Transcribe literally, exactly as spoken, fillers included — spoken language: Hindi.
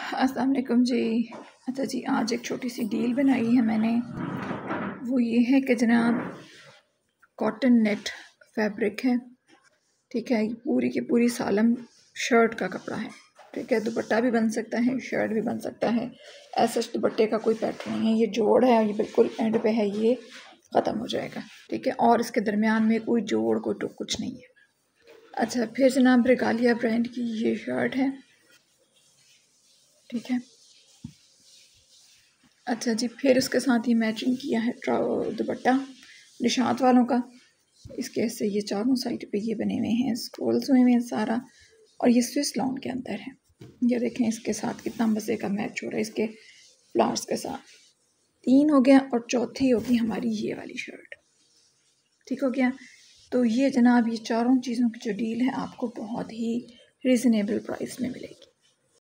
अस्सलाम वालेकुम जी। अच्छा जी, आज एक छोटी सी डील बनाई है मैंने। वो ये है कि जनाब कॉटन नेट फैब्रिक है, ठीक है। पूरी की पूरी सालम शर्ट का कपड़ा है, ठीक है। दुपट्टा भी बन सकता है, शर्ट भी बन सकता है। ऐसा दुपट्टे का कोई पैटर्न नहीं है। ये जोड़ है, ये बिल्कुल एंड पे है, ये ख़त्म हो जाएगा, ठीक है। और इसके दरमियान में कोई जोड़ कोई टुक कुछ नहीं है। अच्छा, फिर जनाब रेगालिया ब्रांड की ये शर्ट है, ठीक है। अच्छा जी, फिर उसके साथ ही मैचिंग किया है दुपट्टा निशात वालों का। इसके ऐसे ये चारों साइड पे ये बने हुए हैं, स्क्रोल्स हुए हुए हैं सारा। और ये स्विस लॉन के अंदर है। ये देखें इसके साथ कितना मज़े का मैच हो रहा है इसके फ्लावर्स के साथ। तीन हो गया और चौथी होगी हमारी ये वाली शर्ट, ठीक हो गया। तो ये जनाब ये चारों चीज़ों की जो डील है आपको बहुत ही रिजनेबल प्राइस में मिलेगी।